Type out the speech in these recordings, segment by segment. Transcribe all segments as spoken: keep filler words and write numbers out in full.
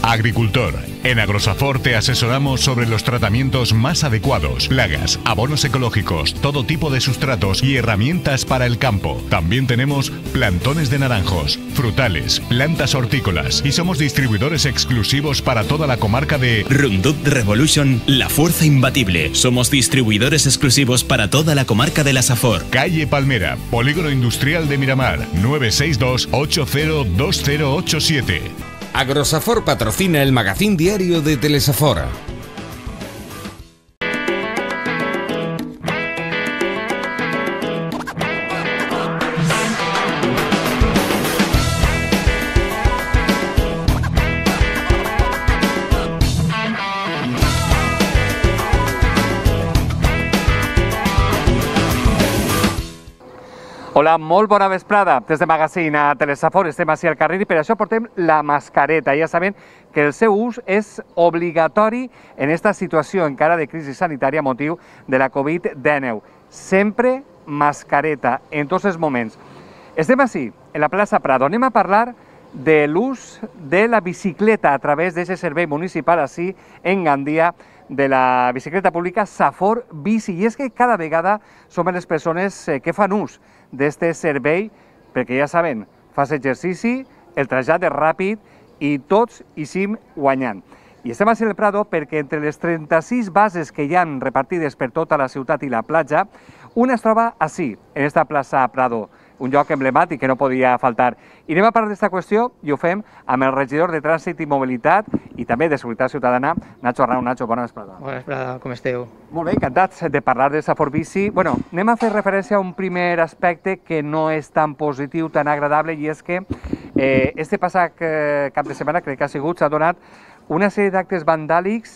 Agricultor. En Agrosafor te asesoramos sobre los tratamientos más adecuados, plagas, abonos ecológicos, todo tipo de sustratos y herramientas para el campo. También tenemos plantones de naranjos, frutales, plantas hortícolas y somos distribuidores exclusivos para toda la comarca de Roundup Revolution, la fuerza imbatible. Somos distribuidores exclusivos para toda la comarca de la Safor. Calle Palmera, Polígono Industrial de Miramar, nueve seis dos, ocho cero dos cero ocho siete. Agrosafor patrocina el magazín diario de Telesafora. Hola, molt bona vesprada. Des de Magazín a Telesafort estem així al carrer i per això portem la mascareta. Ja saben que el seu ús és obligatori en aquesta situació encara de crisi sanitària a motiu de la Covid dinou. Sempre mascareta en tots els moments. Estem així, en la plaça Prado. Anem a parlar de l'ús de la bicicleta a través d'aquest servei municipal així en Gandia, de la bicicleta pública Safor Bici. I és que cada vegada som les persones que fan ús d'aquest servei, perquè ja saben, fas exercici, el trasllat és ràpid i tots hi sim guanyant. I estem així al Prado perquè entre les trenta-sis bases que hi han repartides per tota la ciutat i la platja, una es troba així, en esta plaça Prado, un lloc emblemàtic que no podia faltar. I anem a parlar d'aquesta qüestió i ho fem amb el regidor de Trànsit i Mobilitat i també de Seguretat Ciutadana, Nacho Arnau. Nacho, bona vesprada. Bona vesprada, com esteu? Molt bé, encantats de parlar de Safor Bici. Bueno, anem a fer referència a un primer aspecte que no és tan positiu, tan agradable, i és que eh, este passat eh, cap de setmana, crec que ha sigut, s'ha donat una sèrie d'actes vandàlics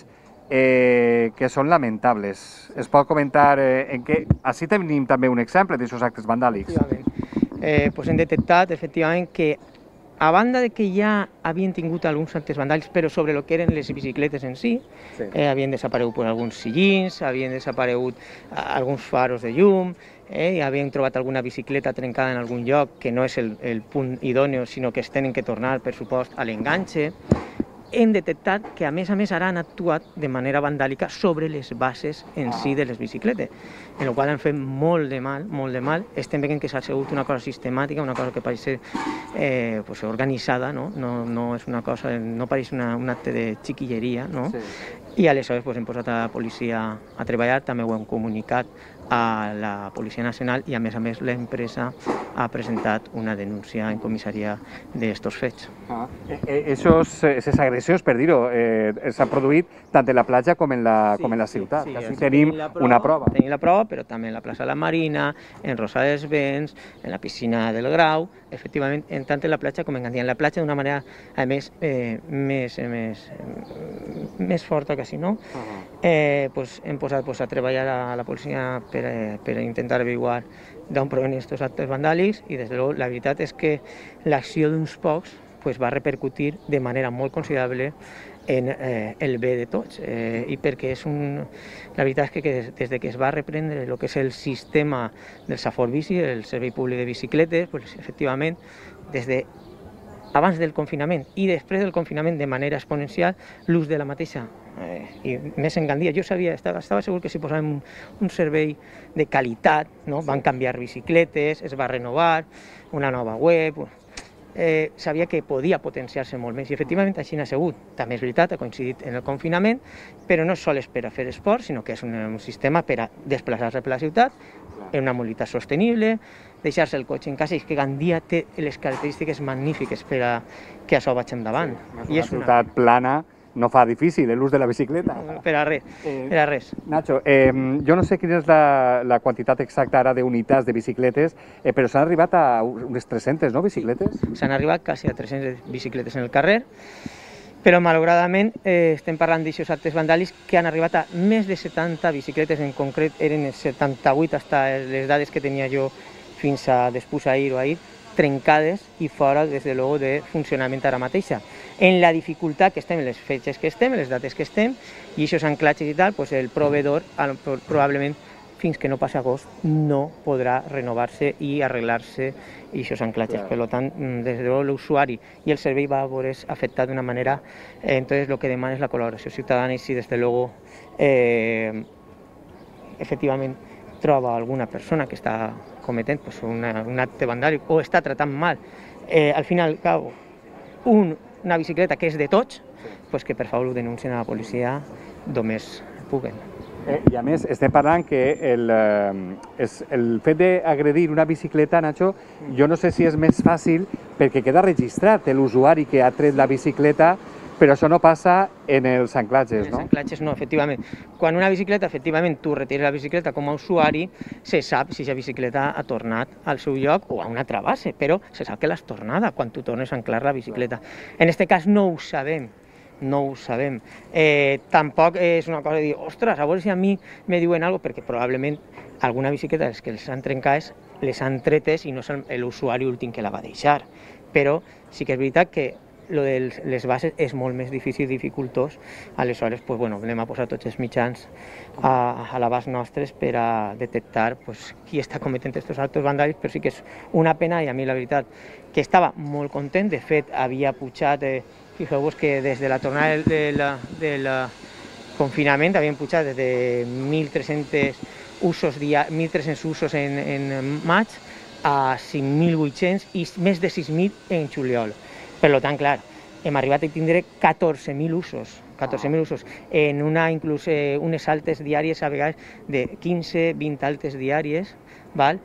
eh, que són lamentables. Es pot comentar eh, en què... Així tenim també un exemple d'aquests actes vandàlics. Eh, pues hem detectat, efectivament, que a banda de que ja havien tingut alguns actes vandàlics, però sobre el que eren les bicicletes en si, sí. eh, havien desaparegut pues, alguns sillins, havien desaparegut alguns faros de llum, eh, i havien trobat alguna bicicleta trencada en algun lloc que no és el, el punt idòneo, sinó que es tenen que tornar, per supost, a l'enganxe. Hem detectat que, a més a més, ara han actuat de manera vandàlica sobre les bases en si de les bicicletes, en la qual han fet molt de mal, molt de mal. Estem veient que s'ha sigut una cosa sistemàtica, una cosa que pareix ser eh, pues, organitzada, no? No, no és una cosa, no pareix una, un acte de xiquilleria, no? Sí. I aleshores pues, hem posat a la policia a treballar, també ho hem comunicat a la Policia Nacional i a més a més l'empresa ha presentat una denúncia en comissaria d'estos fets. Ah, eh, esos, esas agressions, per dir-ho, eh, s'han produït tant en la platja com en la, sí, com en la ciutat. Sí, sí, Així tenim prova, una prova. Tenim la prova, però també en la plaça de la Marina, en Rosa dels Vents, en la piscina del Grau, efectivament, en tant en la platja com en Gandia. En la platja d'una manera, a més, eh, més, eh, més, eh, més forta que si no. Uh -huh. eh, pues, hem posat pues, a treballar a la policia per, eh, per intentar averiguar d'on provenen aquests actes vandàlics i, des de luego, la veritat és que l'acció d'uns pocs pues, va repercutir de manera molt considerable en eh, el bé de tots. Eh, I perquè és un... La veritat és que, que des, des de que es va reprendre el que és el sistema del Safor Bici, el servei públic de bicicletes, pues, efectivament, des de abans del confinament i després del confinament de manera exponencial, l'ús de la mateixa, eh, i més en Gandia. Jo sabia, estava, estava segur que si posàvem un, un servei de qualitat, no? Van canviar bicicletes, es va renovar, una nova web, eh, sabia que podia potenciar-se molt més i efectivament així n'ha sigut. També és veritat, ha coincidit en el confinament, però no sols per a fer esport, sinó que és un, un sistema per a desplaçar-se per la ciutat, en una mobilitat sostenible, deixar-se el cotxe en casa, i és que Gandia té les característiques magnífiques per a que això vagi endavant. Sí, una ciutat plana no fa difícil l'ús de la bicicleta. Per a res, per a res. Nacho, eh, jo no sé quina és la, la quantitat exacta ara d'unitats de bicicletes, eh, però s'han arribat a unes tres-centes, no, bicicletes? Sí, s'han arribat quasi a tres-centes bicicletes en el carrer, però malauradament eh, estem parlant d'aixòs actes vandàlics que han arribat a més de setanta bicicletes, en concret eren setanta-vuit, fins les dades que tenia jo fins a després ahir o ahir, trencades i fora, des de luego, de funcionament ara mateixa. En la dificultat que estem, en les fetges que estem, en les dates que estem, i aquests anclatges i tal, pues el proveïdor probablement fins que no passi agost no podrà renovar-se i arreglar-se aquests anclatges. Per tant, des de l'usuari i el servei va veure's afectat d'una manera. Entonces, lo que demana es la colaboració ciutadana y si desde luego eh, efectivament troba alguna persona que està cometent pues, una, un acte vandàlic o està tratant mal, eh, al final, cabo, un, una bicicleta que és de tots, pues que per favor ho denuncien a la policia només puguen. Eh, I a més, estem parlant que el, eh, és, el fet d'agredir una bicicleta, Nacho, jo no sé si és més fàcil perquè queda registrat l'usuari que ha tret la bicicleta, però això no passa en els anclatges, no? En els anclatges no, efectivament. Quan una bicicleta, efectivament, tu retires la bicicleta com a usuari, se sap si aquesta bicicleta ha tornat al seu lloc o a una altra base, però se sap que l'has tornada quan tu tornes a anclar la bicicleta. En aquest cas no ho sabem. No ho sabem. Eh, tampoc és una cosa de dir, ostres, a veure si a mi me diuen alguna cosa, perquè probablement alguna bicicleta que les han trencat les han tretes i no és l'usuari últim que la va deixar. Però sí que és veritat que lo de les bases és molt més difícil i dificultós. Aleshores, pues, bueno, anem a posar tots els mitjans a, a l'abast nostres per a detectar pues, qui està cometent aquests actes vandàlics, però sí que és una pena i a mi la veritat que estava molt content. De fet, havia pujat, eh, fixeu-vos que des de la tornada del, del confinament havien pujat des de mil tres-cents usos, mil tres-cents usos en, en maig a cinc mil vuit-cents i més de sis mil en juliol. Per tant, clar, hem arribat a tindre catorze mil usos, catorze mil usos, en una, inclús eh, unes altes diàries a vegades de quinze vint altes diàries, val?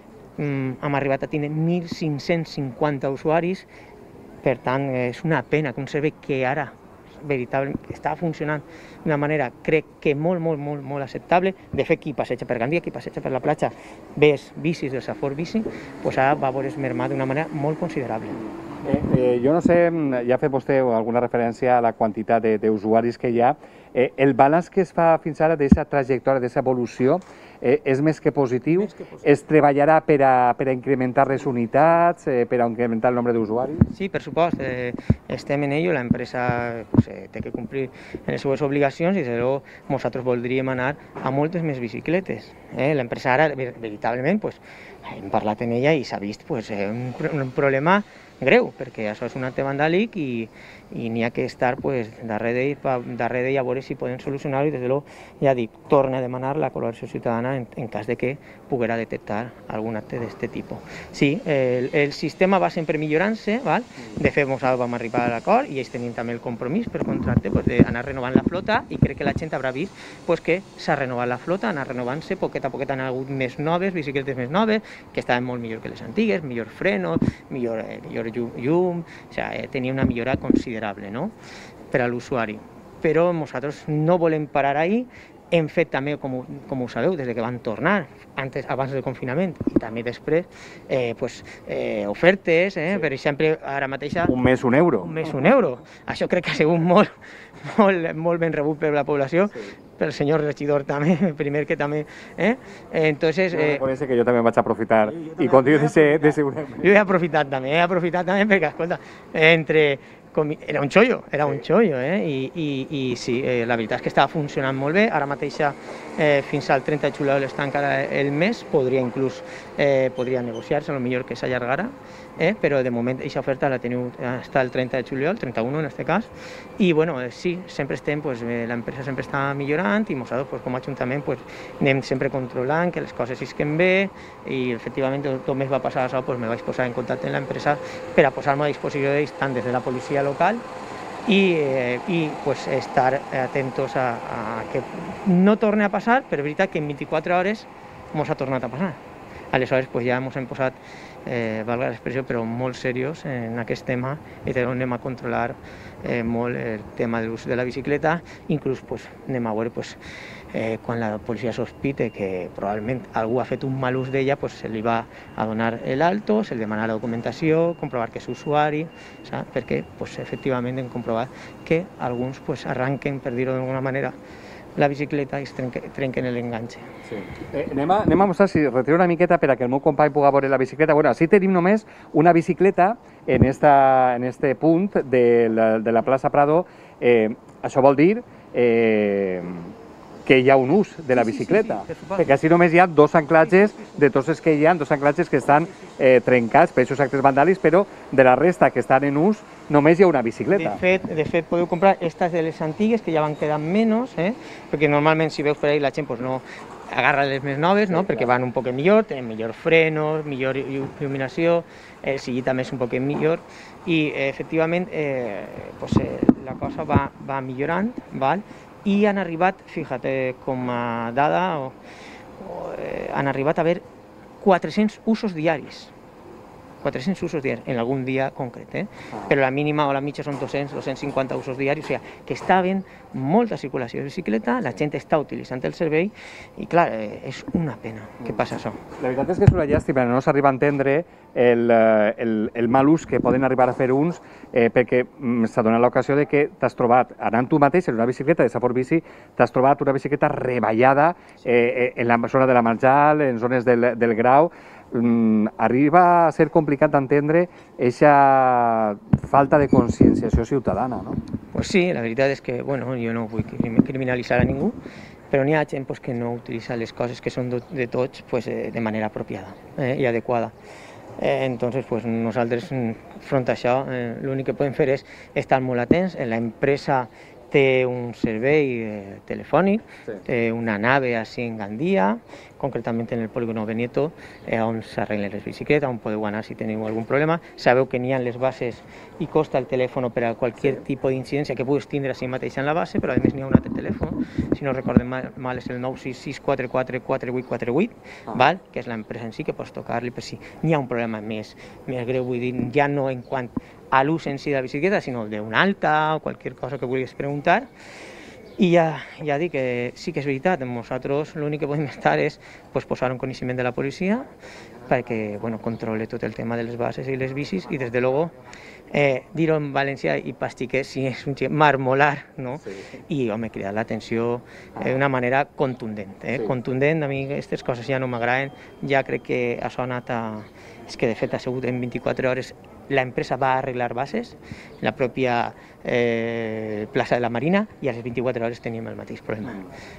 Mm, hem arribat a tindre mil cinc-cents cinquanta usuaris. Per tant, és una pena que un servei que ara veritablement està funcionant d'una manera, crec que molt, molt, molt, molt acceptable. De fet, qui passeja per Gandia, qui passeja per la platja, ves bicis del Safor Bici, doncs ara va veure's mermat d'una manera molt considerable. Eh, eh, jo no sé, ja ha fet vostè alguna referència a la quantitat d'usuaris que hi ha. Eh, el balanç que es fa fins ara d'aquesta trajectòria, d'aquesta evolució, eh, és més que positiu? Més que positiu. Es treballarà per a, per a incrementar les unitats, eh, per a incrementar el nombre d'usuaris? Sí, per supost. Eh, estem en ello. L'empresa pues, eh, té que complir en les seves obligacions i, des de luego, nosaltres voldríem anar a moltes més bicicletes. Eh? L'empresa ara, veritablement, pues, hem parlat en ella i s'ha vist pues, eh, un, un problema greu, perquè això és un acte vandàlic i, i n'hi ha que estar pues, darrere d'ell a veure si poden solucionar-ho i, des de luego, ja dic, torna a demanar la col·laboració ciutadana en, en cas de que poguera detectar algun acte d'aquest tipus. Sí, el, el sistema va sempre millorant-se, val? De fet, nosaltres vam arribar a l'acord i ells tenien també el compromís per contracte pues, d'anar renovant la flota i crec que la gent haurà vist pues, que s'ha renovat la flota, anar renovant-se, poquet a poquet han hagut més noves, bicicletes més noves, que estaven molt millor que les antigues, millor freno, millor, eh, millor llum, o sigui, tenia una millora considerable, no?, per a l'usuari. Però nosaltres no volem parar ahí. Hem fet també, com, com ho sabeu, des que van tornar, antes, abans del confinament i també després, eh, pues, eh, ofertes, eh, sí. Per exemple, ara mateix... Un mes un euro. Un mes un euro. Això crec que ha sigut molt, molt, molt ben rebut per la població, sí. Per el senyor regidor també, el primer que també... Eh? Entonces... Eh, no, que jo també vaig aprofitar i continuo de ser, de ser un euro. Jo he aprofitat també, he aprofitat també perquè, escolta, entre... Era un xollo, era un xollo, eh? I, i, i sí, eh, la veritat és que estava funcionant molt bé. Ara mateix, eh, fins al trenta de juliol està encara el mes, podria inclús eh, podria negociar-se, potser que s'allargara, eh? Però de moment aquesta oferta la teniu està el trenta de juliol, trenta-u en aquest cas, i bueno, eh, sí, sempre estem, pues, eh, l'empresa sempre està millorant i nosaltres, pues, com a Ajuntament, pues, anem sempre controlant que les coses isquen bé i efectivament tot mes va passar això, pues, me vaig posar en contacte amb l'empresa per a posar-me a disposició d'ells tant des de la policia local y, eh, y pues estar atentos a, a que no torne a passar, però és veritat que en vint-i-quatre hores ens ha tornat a passar. Aleshores pues ja ens hem posat, eh, valga l'expressió, però molt serios en aquest tema i anem a controlar eh, molt el tema de l'ús de la bicicleta. Inclús pues, anem a veure pues, eh, quan la policia sospite que probablement algú ha fet un mal ús d'ella, pues, se li va a donar l'alto, se li demana la documentació, comprovar que és usuari, saps? Perquè pues, efectivament hem comprovat que alguns pues, arranquen, per dir-ho d'alguna manera, la bicicleta i es trenquen, trenquen l'enganxe. Sí. Eh, anem, a, anem a mostrar, si retiro una miqueta per a que el meu company pugui veure la bicicleta. Bueno, així tenim només una bicicleta en, esta, en este punt de la, de la plaça Prado. Eh, això vol dir eh, que hi ha un ús de la bicicleta, sí, sí, sí, perquè així només hi ha dos anclatges, de tots els que hi ha, dos anclatges que estan eh, trencats per aquests actes vandàlics, però de la resta que estan en ús només hi ha una bicicleta. De fet, de fet podeu comprar estas de les antigues, que ja van quedant menys, eh? perquè normalment si veus per ahí la gent pues, no agarra les més noves, no? perquè van un poc millor, tenen millor frenos, millor il·luminació, el sillí també és un poc millor, i eh, efectivament eh, pues, eh, la cosa va, va millorant, val? I han arribat, fíjate, com a dada, o, o, eh, han arribat a haver quatre-cents usos diaris. quatre-cents usos diaris, en algun dia concret, eh? Ah. Però la mínima o la mitja són dos-cents, dos-cents cinquanta usos diaris, o sigui, que està havent molta circulació de bicicleta, la gent està utilitzant el servei i, clar, eh, és una pena que passa això. La veritat és que és una llàstima, no s'arriba a entendre el, el, el mal ús que poden arribar a fer uns, eh, perquè s'ha donat l'ocasió de que t'has trobat, anant tu mateix en una bicicleta de Safor Bici, t'has trobat una bicicleta reballada eh, en la zona de la Marjal, en zones del, del Grau. Mm, arriba a ser complicat d'entendre aquesta falta de conscienciació ciutadana, no? Pues sí, la veritat és que, bueno, jo no vull criminalitzar a ningú, però n'hi ha gent pues, que no utilitza les coses que són de tots pues, de manera apropiada eh, i adequada. Eh, entonces, pues, nosaltres, front a això, eh, l'únic que podem fer és estar molt atents. La empresa té un servei eh, telefònic, sí. Té una nave així en Gandia, concretament en el polígono Benito, eh, on s'arreglen les bicicletes, on podeu anar si teniu algun problema. Sabeu que n'hi ha les bases i costa el telèfon per a qualsevol sí. tipus d'incidència que puguis tindre així mateix en la base, però a més n'hi ha un altre telèfon, si no recordem mal, mal és el nou sis sis quatre quatre quatre vuit quatre vuit, ah. val? Que és l'empresa en si que pots tocar-li per si n'hi ha un problema més, més greu, vull dir, ja no en quant a l'ús en si de la bicicleta, sinó d'una alta o qualsevol cosa que vulguis preguntar. I ja, ja dic que sí que és veritat, nosaltres l'únic que podem estar és pues, posar un coneixement de la policia perquè bueno, controle tot el tema de les bases i les bicis i des de luego eh, dir-ho en valencià i pastiquer si és un marmolar, no? Sí. I home, cridar l'atenció d'una manera contundent, eh? Sí. Contundent, a mi aquestes coses ja no m'agraden, ja crec que això ha anat a... és que de fet ha sigut en vint-i-quatre hores la empresa va arreglar bases, la pròpia eh, plaça de la Marina, i a les vint-i-quatre hores teníem el mateix problema.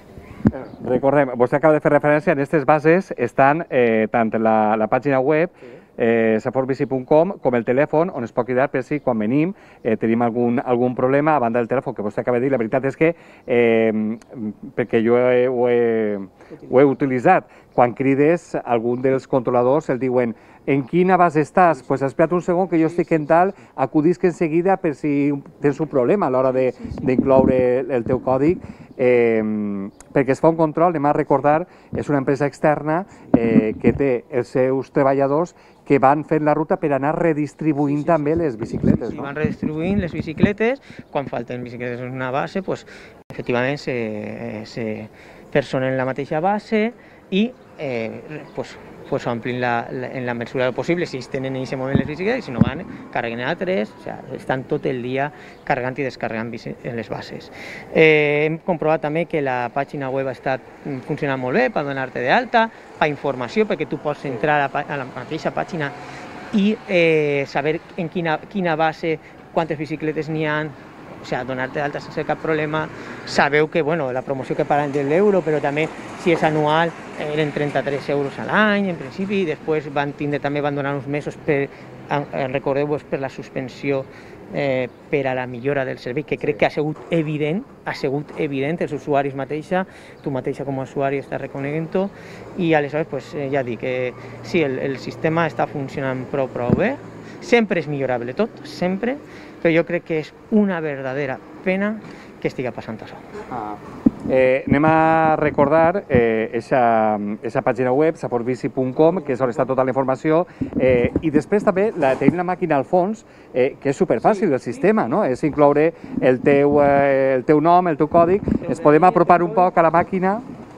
Recordem, vostè acaba de fer referència, en aquestes bases estan eh, tant la, la pàgina web, eh, safor bici punt com, com el telèfon, on es pot cridar per si quan venim eh, tenim algun, algun problema, a banda del telèfon que vostè acaba de dir. La veritat és que, eh, perquè jo he, ho, he, ho he utilitzat, quan crides, algun dels controladors el diuen en quina base estàs? Pues espera't un segon que jo estic en tal, acudisc en seguida per si tens un problema a l'hora d'incloure el teu còdic, eh, perquè es fa un control, anem a recordar, és una empresa externa eh, que té els seus treballadors que van fent la ruta per anar redistribuint sí, sí, també les bicicletes. Sí, no? Van redistribuint les bicicletes, quan falten bicicletes en una base, pues, efectivament se, se personen la mateixa base i eh, pues, pues omplin la, la, en la mesura del possible si es tenen en aquest moment les bicicletes, i si no van, carreguen altres, o sigui, estan tot el dia carregant i descarregant en les bases. Eh, hem comprovat també que la pàgina web ha estat funcionant molt bé per donar-te d'alta, per informació, perquè tu pots entrar a la, a la mateixa pàgina i eh, saber en quina, quina base, quantes bicicletes n'hi ha, o sigui, donar-te d'alta sense cap problema. Sabeu que bueno, la promoció que paguen de l'euro, però també si és anual eren trenta-tres euros a l'any en principi, i després van tindre, també van donar uns mesos per, recordeu-vos, per la suspensió eh, per a la millora del servei, que crec que ha sigut evident, ha sigut evident, els usuaris mateixa, tu mateixa com a usuari estàs reconeguent-ho, i aleshores pues, ja dic que sí, el, el sistema està funcionant prou, prou bé, sempre és millorable tot, sempre, però jo crec que és una verdadera pena que estigui passant això. Ah. Eh, anem a recordar aquesta eh, pàgina web, safor bici punt com, que és on està tota la informació, eh, i després també la, tenim la màquina al fons, eh, que és superfàcil el sistema, no? És incloure el teu, eh, el teu nom, el teu còdic, ens podem apropar un poc a la màquina,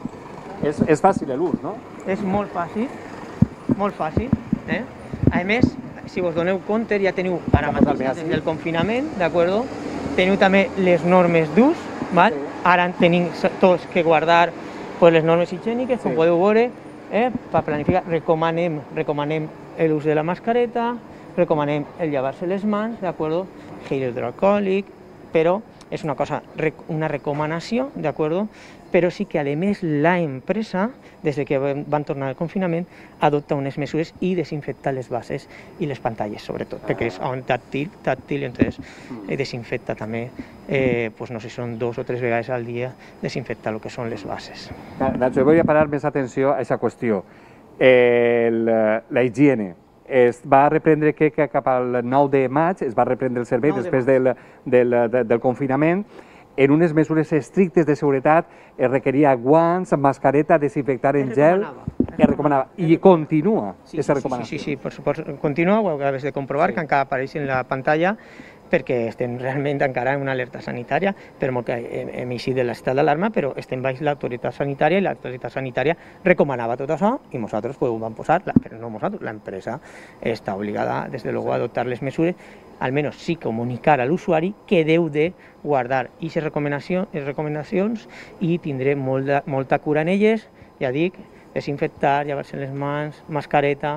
és, és fàcil l'ús, no? És molt fàcil, molt fàcil, eh? A més, si vos doneu compte, ja teniu ara mateix des del confinament, d'acord? Teniu també les normes d'ús, val? Ara tenim tots que guardar pues, les normes higièniques, com sí. Podeu veure, eh? Per planificar, recomanem, recomanem l'ús de la mascareta, recomanem el llevar-se les mans, d'acord? Gel hidroalcohòlic, però és una cosa, una recomanació, d'acord? Però sí que, a més, la empresa, des que van tornar al confinament, adopta unes mesures i desinfecta les bases i les pantalles, sobretot, perquè és on tàctil, tàctil, entonces desinfecta també, eh, pues no sé, són dos o tres vegades al dia, desinfecta el que són les bases. Nacho, voy a parar més atenció a aquesta qüestió. El, la higiene. Es va reprendre, crec que cap al nou de maig, es va reprendre el servei després del, del, del, del confinament. En unes mesures estrictes de seguretat es requeria guants, mascareta, desinfectar en gel. Es recomanava. I continua aquesta recomanació. Sí, sí, sí, per supost. Continua, ho acabes de comprovar, que encara apareix en la pantalla, perquè estem realment encara en una alerta sanitària, per molt que hem eixit de l'estat d'alarma, però estem baix l'autoritat sanitària i l'autoritat sanitària recomanava tot això i nosaltres ho vam posar, però no nosaltres, l'empresa està obligada, des de luego, a adoptar les mesures, almenys sí comunicar a l'usuari que deu de guardar aquestes recomanacions i tindré molta, molta cura en elles, ja dic, desinfectar, llevar-se les mans, mascareta.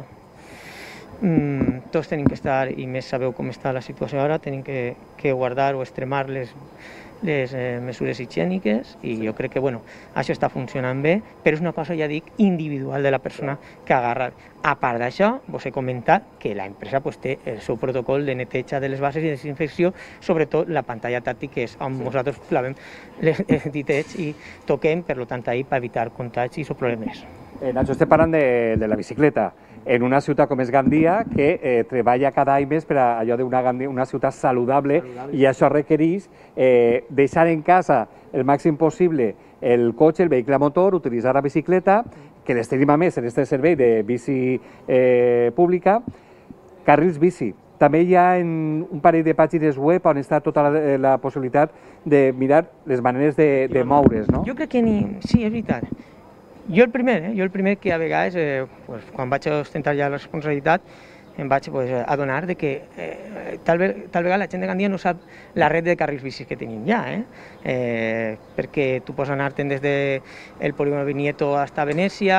Mm, tots tenim que estar, i més sabeu com està la situació ara, tenim que, que guardar o extremar les, les eh, mesures higièniques i jo crec que bueno, això està funcionant bé, però és una cosa, ja dic, individual de la persona que agarra. A part d'això, vos he comentat que l'empresa pues, té el seu protocol de neteja de les bases i desinfecció, sobretot la pantalla tàctil, que és on sí. nosaltres clavem les ditets i toquem, per tant, ahir per evitar contagis o problemes. Eh, Nacho, estem parlant de, de la bicicleta. En una ciutat com és Gandia, que eh, treballa cada any més per a allò d'una una ciutat saludable, saludable, i això requereix eh, deixar en casa el màxim possible el cotxe, el vehicle a motor, utilitzar la bicicleta, que les tenim a més en aquest servei de bici eh, pública, carrils bici. També hi ha en un parell de pàgines web on està tota la, la possibilitat de mirar les maneres de, de moure's, no? Jo crec que ni... Sí, és veritat. Jo el primer, eh? jo el primer que a vegades, eh, pues, quan vaig ostentar ja la responsabilitat, em vaig pues, adonar de que eh, tal, ve, tal vegada la gent de Gandia no sap la red de carrils bicis que tenim ja, eh? Eh, perquè tu pots anar-te'n des del polígono Vinieto fins a Venècia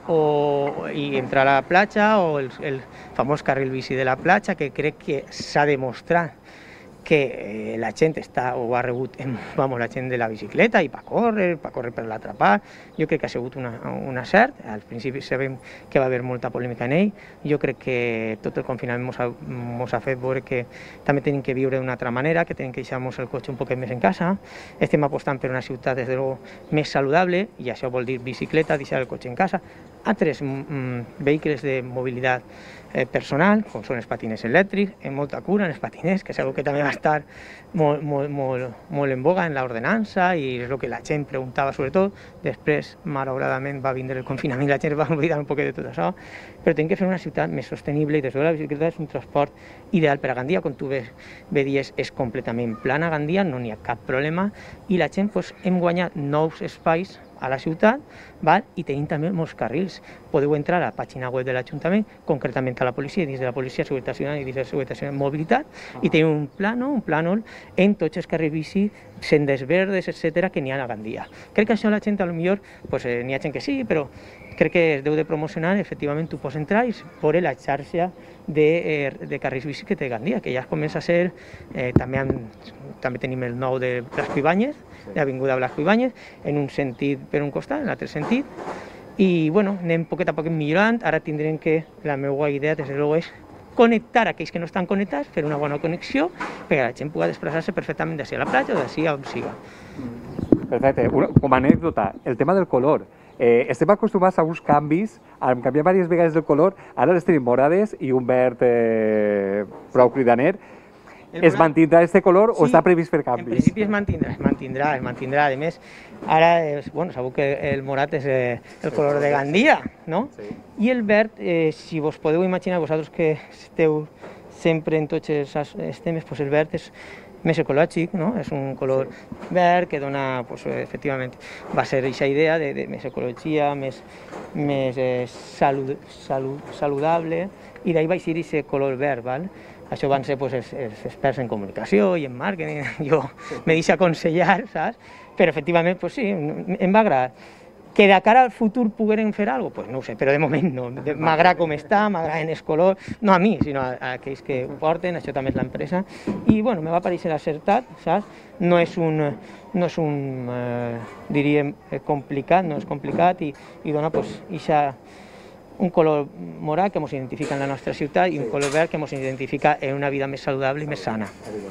o, i entrar a la platja, o el, el famós carril bici de la platja, que crec que s'ha demostrat que eh, la gent està, o ha rebut en, vamos, la gent de la bicicleta i per córrer, per córrer per l'atrapar. Jo crec que ha sigut una, un acert. Al principi sabem que va haver molta polèmica en ell. Jo crec que tot el confinament ens ha, mos ha fet veure que també tenim que viure d'una altra manera, que tenim que deixar-nos el cotxe un poquet més en casa. Estem apostant per una ciutat, des de luego, més saludable, i això vol dir bicicleta, deixar el cotxe en casa. Altres mm, vehicles de mobilitat eh, personal, com són els patinets elèctrics, amb molta cura en els patinets, que segur que també va estar molt, molt, molt, molt en boga en l'ordenança, i és el que la gent preguntava sobretot. Després, malauradament, va vindre el confinament i la gent va oblidar un poquet de tot això, però tenim que fer una ciutat més sostenible, i des de la bicicleta és un transport ideal per a Gandia. Com tu ves, veies, és completament plana Gandia, no n'hi ha cap problema, i la gent pues, hem guanyat nous espais a la ciutat, val? I tenim també molts carrils. Podeu entrar a la pàgina web de l'Ajuntament, concretament a la policia, dins de la policia, seguretat ciutadana i dins de la seguretat ciutadana, mobilitat, uh-huh. i tenim un plànol, un plànol en tots els carrils bici, sendes verdes, etcètera, que n'hi ha a Gandia. Crec que això la gent, potser, pues, eh, n'hi ha gent que sí, però crec que es deu de promocionar. Efectivament, tu pots entrar i veure la xarxa de, eh, de carrils bici que té Gandia, que ja comença a ser, eh, també, amb, també tenim el nou de Blasco Ibáñez, d'Avinguda Blasco Ibáñez, en un sentit per un costat, en l'altre sentit, i bueno, anem poquet a poquet millorant. Ara tindrem que, la meva idea, des de luego, és connectar aquells que no estan connectats, fer una bona connexió, perquè la gent pugui desplaçar-se perfectament d'ací a la platja o d'ací a on siga. Perfecte. Com a anècdota, el tema del color. Eh, estem acostumats a uns canvis, a canviar diverses vegades el color, ara les tenim morades i un verd eh, prou cridaner. Es mantindrà aquest color, sí, o està previst fer canvis? En principi es mantindrà, es mantindrà, es mantindrà. A més, ara, és, bueno, sabeu que el morat és eh, el color de Gandia, no? Sí. I el verd, eh, si vos podeu imaginar, vosaltres que esteu sempre en tots els temes, pues el verd és més ecològic, no? És un color sí. verd que dona, pues, efectivament, va ser aquesta idea de, de més ecologia, més, més eh, salud, salud, saludable, i d'ahir va eixir aquest color verd, val? Això van ser pues, els, els experts en comunicació i en màrqueting, jo me deixo aconsellar, saps? Però efectivament, pues, sí, em va agradar. Que de cara al futur pogueren fer alguna cosa, pues no ho sé, però de moment no. M'agrada com està, m'agrada en els colors, no a mi, sinó a, a aquells que ho porten, això també és l'empresa, i bueno, me va parèixer acertat, saps? No és un, no és un eh, diríem, complicat, no és complicat, i, i dona, pues, ixa, un color morat que ens identifica en la nostra ciutat i un color verd que ens identifica en una vida més saludable i més sana.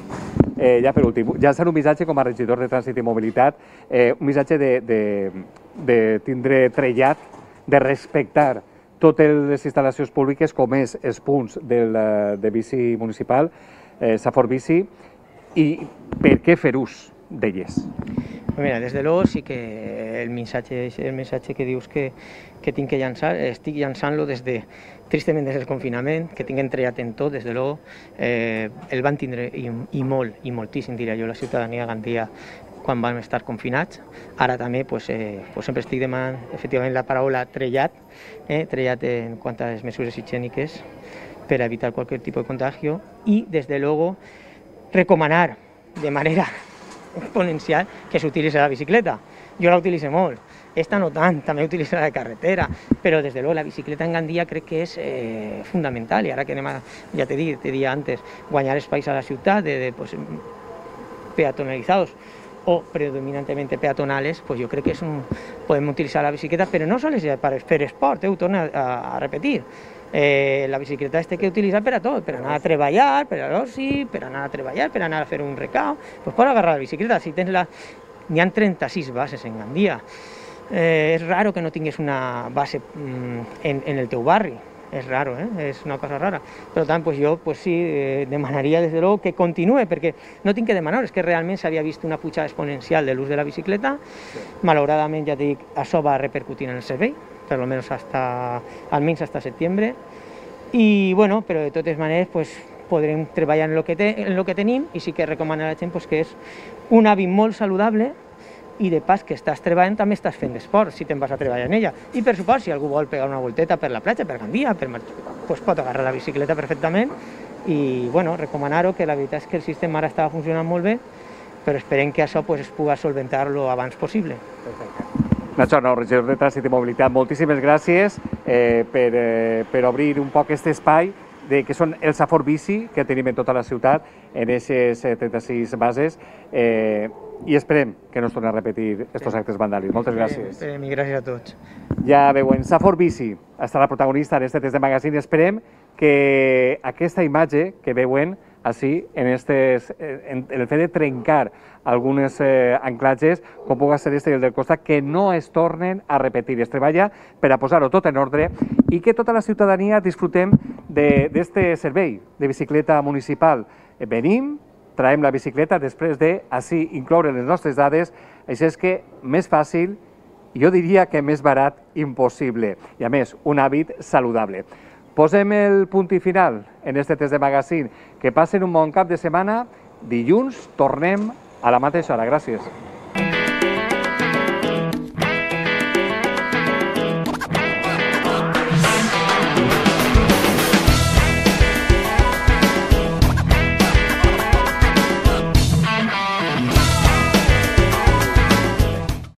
Eh, ja per últim, llançar un missatge com a regidor de Trànsit i Mobilitat, eh, un missatge de, de, de tindre trellat, de respectar totes les instal·lacions públiques com és els punts del, de bici municipal, eh, Safor Bici, i per què fer ús d'elles? Mira, des de luego sí que el missatge, el missatge que dius que, que tinc que llançar, estic llançant-lo des de, tristament des del confinament, que tinc entrellat en tot, des de luego, eh, el van tindre i, i molt, i moltíssim, diria jo, la ciutadania de Gandia quan vam estar confinats. Ara també pues, eh, pues sempre estic demanant efectivament la paraula trellat, eh, trellat en quant a les mesures higièniques per evitar qualsevol tipus de contagio i, des de luego, recomanar de manera exponencial que s'utilitzi la bicicleta. Jo la utilitzo molt, esta no tant, també utilitzo la de carretera, però des de luego la bicicleta en Gandia crec que és eh, fundamental, i ara que anem a, ja t'he dit, t'he dit antes, guanyar espais a la ciutat de, de pues, peatonalizados o predominantemente peatonales, pues yo creo que es un, podemos utilizar la bicicleta, pero no solo para fer esport, eh, ho torno a, a repetir. Eh, la bicicleta es té que utilitzar per a tot, per anar a treballar, per a l'oci, per anar a treballar, per anar a fer un recau, pues pots agarrar la bicicleta. Si tens la... N'hi ha trenta-sis bases en Gandia. Eh, és raro que no tingués una base mm, en, en el teu barri. És raro, eh? És una cosa rara. Per tant, pues jo pues sí, eh, demanaria des de luego que continue, perquè no tinc que demanar, és que realment s'havia vist una pujada exponencial de l'ús de la bicicleta. Malauradament, ja dic, això va repercutir en el servei, per almenys hasta, almenys hasta setembre. I, bueno, però de totes maneres, pues, podrem treballar en lo que, te, en lo que tenim i sí que recomanar a la gent pues, que és un hàbit molt saludable i de pas que estàs treballant també estàs fent esport si te'n vas a treballar en ella. I per suport, si algú vol pegar una volteta per la platja, per Gandia, per pues pot agarrar la bicicleta perfectament i bueno, recomanar-ho, que la veritat és que el sistema ara estava funcionant molt bé, però esperem que això pues, es pugui solventar-lo abans possible. Perfecte. Nacho Arnau, regidor de Trànsit i Mobilitat, moltíssimes gràcies eh, per, eh, per obrir un poc aquest espai de, que són el Safor Bici que tenim en tota la ciutat, en aquestes trenta-sis bases, eh, i esperem que no es torni a repetir aquests actes vandàlics. Moltes gràcies. Esperem i gràcies a tots. Ja veuen, Safor Bici està la protagonista en aquest test de magazine. Esperem que aquesta imatge que veuen així, en, estes, en, en el fet de trencar alguns eh, anclatges, com pugui ser este i el del costat, que no es tornen a repetir. Es treballa per a posar-ho tot en ordre i que tota la ciutadania disfrutem d'aquest servei de bicicleta municipal. Venim, traiem la bicicleta després de, així, incloure les nostres dades, això és que més fàcil, jo diria que més barat impossible. I a més, un hàbit saludable. Posem el punt i final en este test de magazine. Que passen un bon cap de setmana. Dilluns tornem a la mateixa hora. Gràcies.